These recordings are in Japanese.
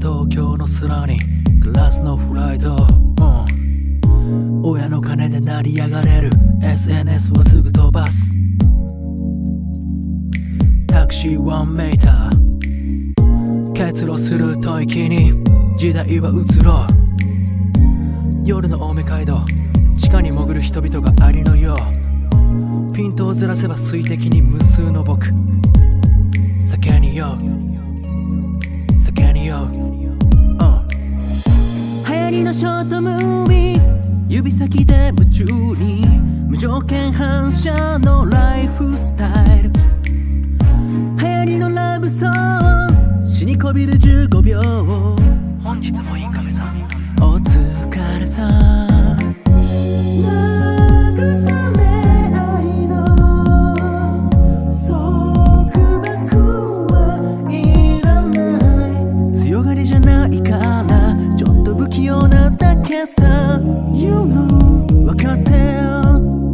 東京の空にガラスのフライト、親の金で成り上がれる SNS はすぐ飛ばす。タクシーワンメーター結露する吐息に時代は移ろう。夜の青梅街道、地下に潜る人々がありのよう。ピントをずらせば水滴に無数の僕。酒に酔う酒に酔う、流行りのショートムービー、指先で夢中に無条件反射のライフスタイル。流行りのラブソング、死にこびる15秒。本日もインカメさんお疲れさん。慰め合いの束縛はいらない。強がりじゃないからちょっと不器用なだけさ。 You know 分かってよ。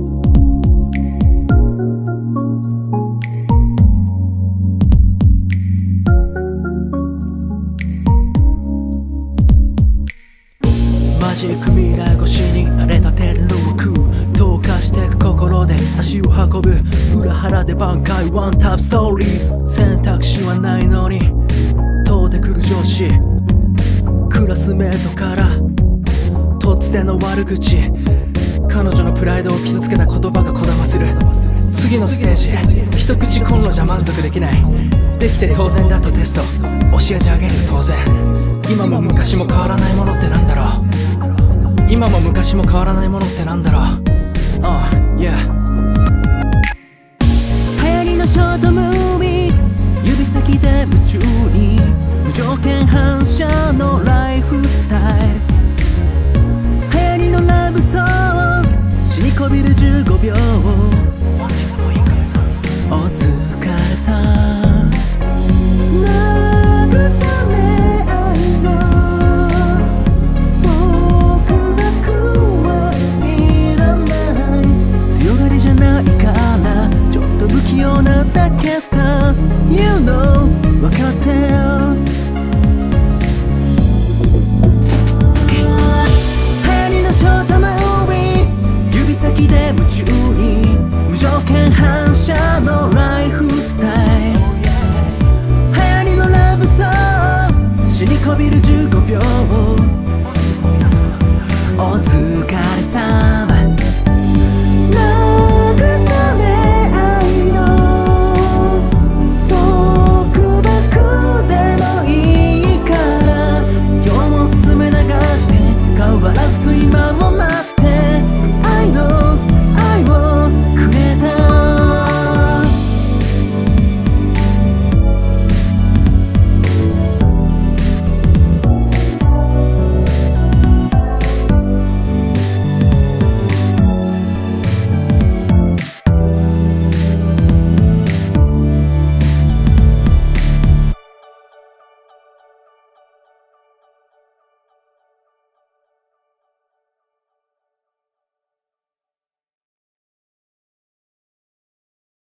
マジックミラー越しに荒れた天路を食う。透過してく心で足を運ぶ。裏腹で挽回ワンタップストーリーズ。選択肢はないのに通ってくる上司。クラスメートから突然の悪口。彼女のプライドを傷つけた言葉がこだまする。次のステージ、一口コンロじゃ満足できない。できて当然だとテスト教えてあげるよ当然。今も昔も変わらないものってなんだろう。今も昔も変わらないものってなんだろう。Yeah。 流行りのショートムービー、指先で夢中に無条件反射のライフスタイル。流行りのラブソング、死にこびる15秒。本日もインカメさんお疲れさん。慰め合いの束縛はいらない。強がりじゃないからちょっと不器用なだけさ。 You know 分かってよ。ショートムービー、指先で夢中に無条件反射のライフスタイル。流行りのラブソング、死にこびる